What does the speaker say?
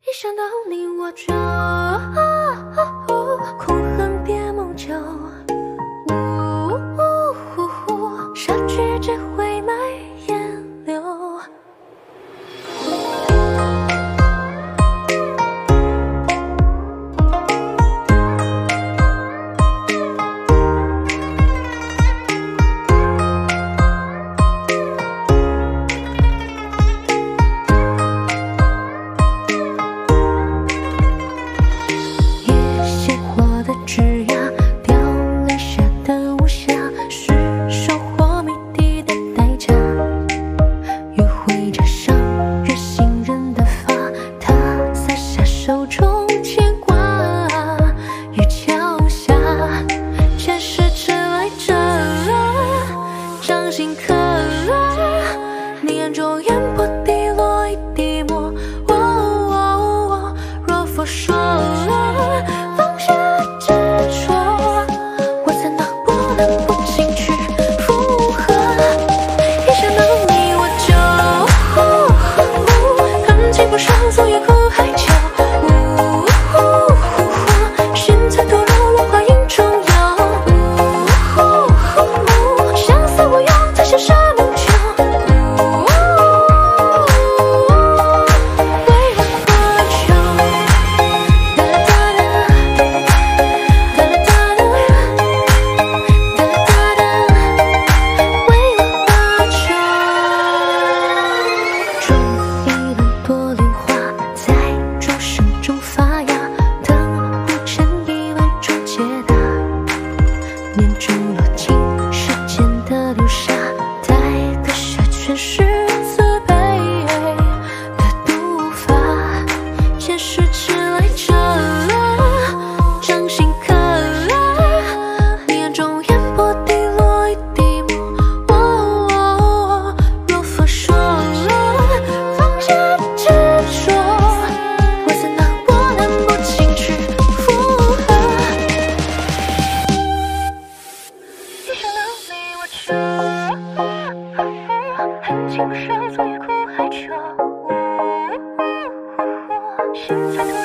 一想到你我就空恨别梦久，杀去只会埋烟柳。枝桠凋零下的无暇，是收获谜底的代价。约会加上越信任的发，他撒下手中牵挂。雨桥下，前世迟来者，掌心刻你眼中烟波滴落一滴墨。若佛说放下昨夜哭海角，心在堕落，落花影中摇。相思无用，再写沙梦酒。为我何求？哒啦哒啦，哒啦哒啦，哒啦哒啦，为我何求？种一轮多莲花。念珠落进时间的流沙，带歌下全是慈悲的读法。前世迟来者，掌心刻你眼中烟波滴落一滴墨。若佛说放下执着，我怎能不情去附和？恨情不舍，昨夜哭海角，心在